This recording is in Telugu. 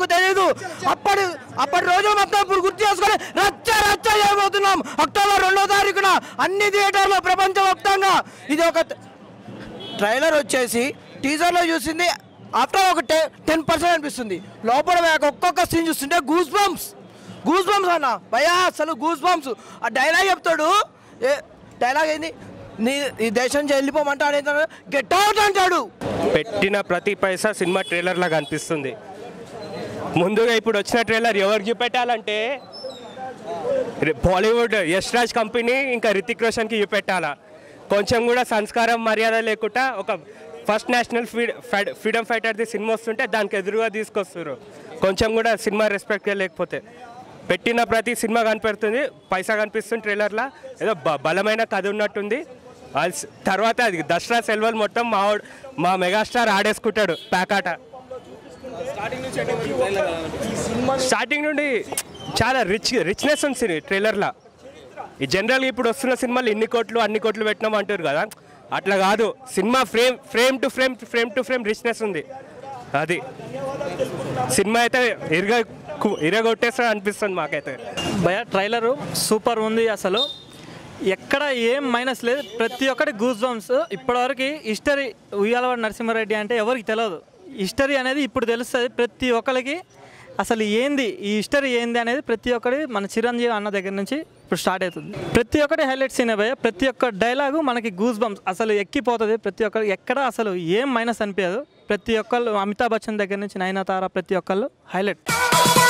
మాకు తెలియదు. అప్పటి రోజులు మొత్తం ఇప్పుడు గుర్తు చేసుకొని రచ్చ చేయబోతున్నాం. అక్టోబర్ 2వ తారీఖున అన్ని థియేటర్లో ప్రపంచవ్యాప్తంగా. ఇది ఒక ట్రైలర్ వచ్చేసి టీజర్లో చూసింది ఆఫ్టర్ ఒక 10% అనిపిస్తుంది. లోపల ఒక్కొక్క సీన్ చూస్తుంటే గూస్ బంప్స్ అన్న భయా, అసలు గూస్ బంప్స్. ఆ డైలాగ్ చెప్తాడు, డైలాగ్ ఏంది, ఈ దేశం నుంచి వెళ్ళిపోమంటాడు, గెట్ అవుట్ అంటాడు. పెట్టిన ప్రతి పైసా సినిమా ట్రైలర్ లాగా అనిపిస్తుంది. ముందుగా ఇప్పుడు వచ్చిన ట్రైలర్ ఎవరికి చూపెట్టాలంటే బాలీవుడ్ యష్ రాజ్ కంపెనీ ఇంకా రితిక్ రోషన్కి చూపెట్టాలా. కొంచెం కూడా సంస్కారం మర్యాద లేకుండా ఒక ఫస్ట్ నేషనల్ ఫ్రీడమ్ ఫైటర్ది సినిమా వస్తుంటే దానికి ఎదురుగా తీసుకొస్తారు. కొంచెం కూడా సినిమా రెస్పెక్ట్గా లేకపోతే పెట్టిన ప్రతి సినిమా కనిపెడుతుంది, పైసా కనిపిస్తుంది ట్రైలర్లో. ఏదో బలమైన కథ ఉన్నట్టుంది. తర్వాత అది దసరా సెలవులు మొత్తం మా మెగాస్టార్ ఆడేసుకుంటాడు ప్యాకాట. స్టార్టింగ్ నుండి చాలా రిచ్నెస్ ఉంది ట్రైలర్లో. ఈ జనరల్గా ఇప్పుడు వస్తున్న సినిమాలు అన్ని కోట్లు పెట్టినాం అంటారు కదా, అట్లా కాదు. సినిమా ఫ్రేమ్ టు ఫ్రేమ్ రిచ్నెస్ ఉంది. అది సినిమా అయితే ఇరగొట్టేస్తా అనిపిస్తుంది మాకైతే. భయ ట్రైలరు సూపర్ ఉంది. అసలు ఎక్కడ ఏం మైనస్ లేదు, ప్రతి ఒక్కటి గూస్ బంప్స్. ఇప్పటివరకు హిస్టరీ ఉయ్యాలవాడ నరసింహారెడ్డి అంటే ఎవరికి తెలియదు. హిస్టరీ అనేది ఇప్పుడు తెలుస్తుంది ప్రతి ఒక్కరికి. అసలు ఏంది ఈ హిస్టరీ ఏంది అనేది ప్రతి ఒక్కటి మన చిరంజీవి అన్న దగ్గర నుంచి ఇప్పుడు స్టార్ట్ అవుతుంది. ప్రతి ఒక్కటి హైలైట్స్ అయినా భయ, ప్రతి ఒక్క డైలాగు మనకి గూస్ బంప్స్ అసలు ఎక్కిపోతుంది. ప్రతి ఒక్కరు ఎక్కడ అసలు ఏం మైనస్ అనిపించదు. ప్రతి ఒక్కళ్ళు అమితాబ్ బచ్చన్ దగ్గర నుంచి నయనతార ప్రతి ఒక్కళ్ళు హైలైట్.